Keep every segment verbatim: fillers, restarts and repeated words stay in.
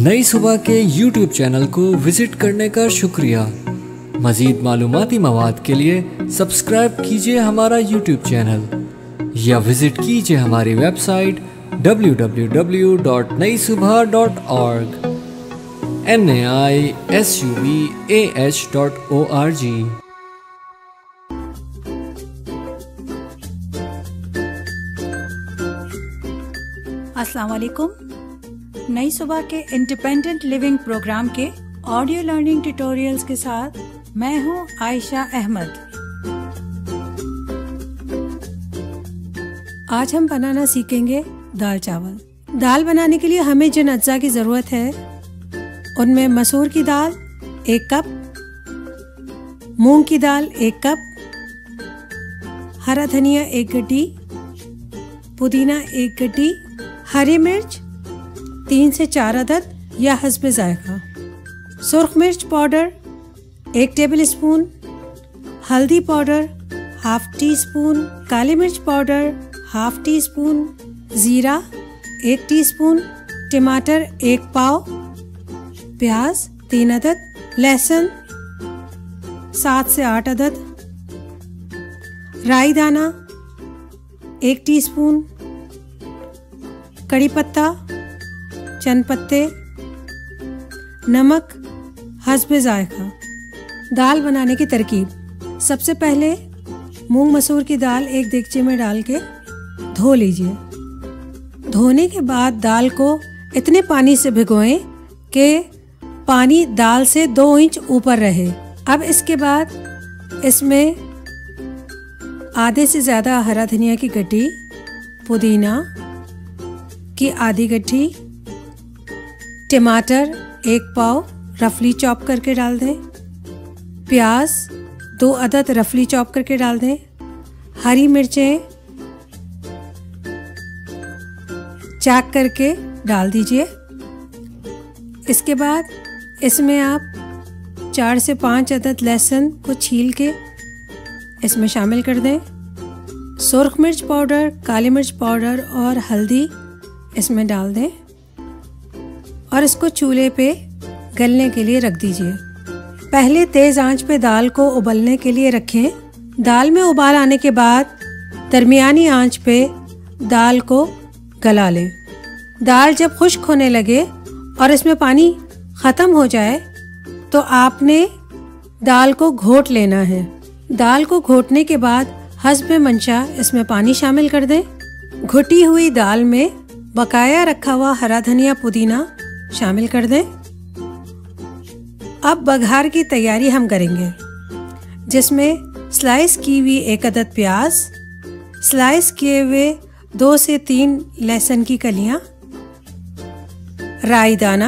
नई सुबह के YouTube channel को विजिट करने का शुक्रिया। मज़ीद मालूमाती मवाद के लिए सब्सक्राइब कीजिए हमारा यूट्यूब चैनल या विजिट कीजिए हमारी website W W W dot Nai Subah dot org N A I S U B A H dot O R G. अस्सलाम वालेकुम। नई सुबह के इंडिपेंडेंट लिविंग प्रोग्राम के ऑडियो लर्निंग ट्यूटोरियल्स के साथ मैं हूं आयशा अहमद। आज हम बनाना सीखेंगे दाल चावल। दाल बनाने के लिए हमें जिन अज्जा की ज़रूरत है उनमें मसूर की दाल एक कप, मूंग की दाल एक कप, हरा धनिया एक गड्डी, पुदीना एक गड्डी, हरी मिर्च तीन से चार अदद या हस्बे जायका, सुर्ख मिर्च पाउडर एक टेबल स्पून, हल्दी पाउडर हाफ टी स्पून, काली मिर्च पाउडर हाफ टी स्पून, ज़ीरा एक टीस्पून, टमाटर एक पाव, प्याज तीन अदद, लहसुन सात से आठ अदद, राई दाना एक टीस्पून, कड़ी पत्ता चंद पत्ते, नमक हस्बे जायका। दाल बनाने की तरकीब। सबसे पहले मूंग मसूर की दाल एक देगचे में डाल के धो लीजिए। धोने के बाद दाल को इतने पानी से भिगोएं कि पानी दाल से दो इंच ऊपर रहे। अब इसके बाद इसमें आधे से ज़्यादा हरा धनिया की गड्डी, पुदीना की आधी गड्डी, टमाटर एक पाव रफली चॉप करके डाल दें, प्याज दो अदद रफली चॉप करके डाल दें, हरी मिर्चें चाक करके डाल दीजिए। इसके बाद इसमें आप चार से पाँच अदद लहसुन को छील के इसमें शामिल कर दें। सुर्ख मिर्च पाउडर, काली मिर्च पाउडर और हल्दी इसमें डाल दें और इसको चूल्हे पे गलने के लिए रख दीजिए। पहले तेज़ आंच पे दाल को उबलने के लिए रखें। दाल में उबाल आने के बाद दरमियानी आंच पे दाल को गला लें। दाल जब खुश्क होने लगे और इसमें पानी ख़त्म हो जाए तो आपने दाल को घोट लेना है। दाल को घोटने के बाद हस्बे मंशा इसमें पानी शामिल कर दें। घुटी हुई दाल में बकाया रखा हुआ हरा धनिया पुदीना शामिल कर दें। अब बघार की तैयारी हम करेंगे, जिसमें स्लाइस की हुई एक अदद प्याज, स्लाइस किए हुए दो से तीन लहसुन की कलियां, राई दाना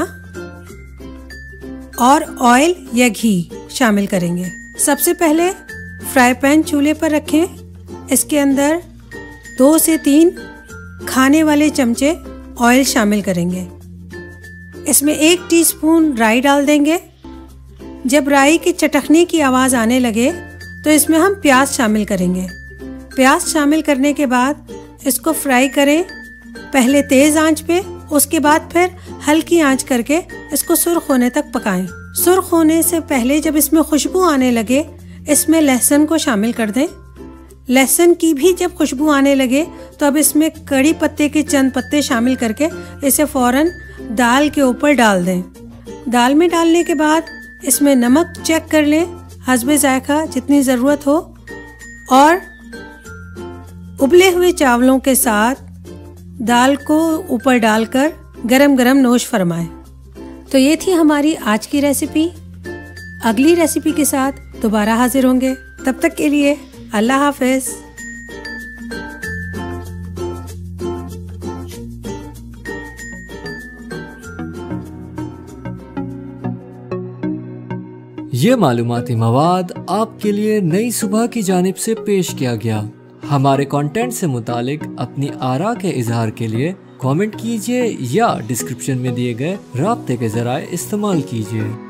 और ऑयल या घी शामिल करेंगे। सबसे पहले फ्राई पैन चूल्हे पर रखें। इसके अंदर दो से तीन खाने वाले चमचे ऑयल शामिल करेंगे। इसमें एक टीस्पून राई डाल देंगे। जब राई की चटकने की आवाज़ आने लगे तो इसमें हम प्याज शामिल करेंगे। प्याज शामिल करने के बाद इसको फ्राई करें, पहले तेज़ आंच पे, उसके बाद फिर हल्की आंच करके इसको सुर्ख होने तक पकाएं। सुर्ख होने से पहले जब इसमें खुशबू आने लगे इसमें लहसुन को शामिल कर दें। लहसुन की भी जब खुशबू आने लगे तो अब इसमें कड़ी पत्ते के चंद पत्ते शामिल करके इसे फौरन दाल के ऊपर डाल दें। दाल में डालने के बाद इसमें नमक चेक कर लें हस्बे जायका जितनी ज़रूरत हो और उबले हुए चावलों के साथ दाल को ऊपर डालकर गरम गरम नोश फरमाएं। तो ये थी हमारी आज की रेसिपी। अगली रेसिपी के साथ दोबारा हाजिर होंगे। तब तक के लिए अल्लाह हाफिज। ये मालूमाती मवाद आपके लिए नई सुबह की जानिब से पेश किया गया। हमारे कंटेंट से मुतालिक अपनी आरा के इजहार के लिए कमेंट कीजिए या डिस्क्रिप्शन में दिए गए राब्ते के जराए इस्तेमाल कीजिए।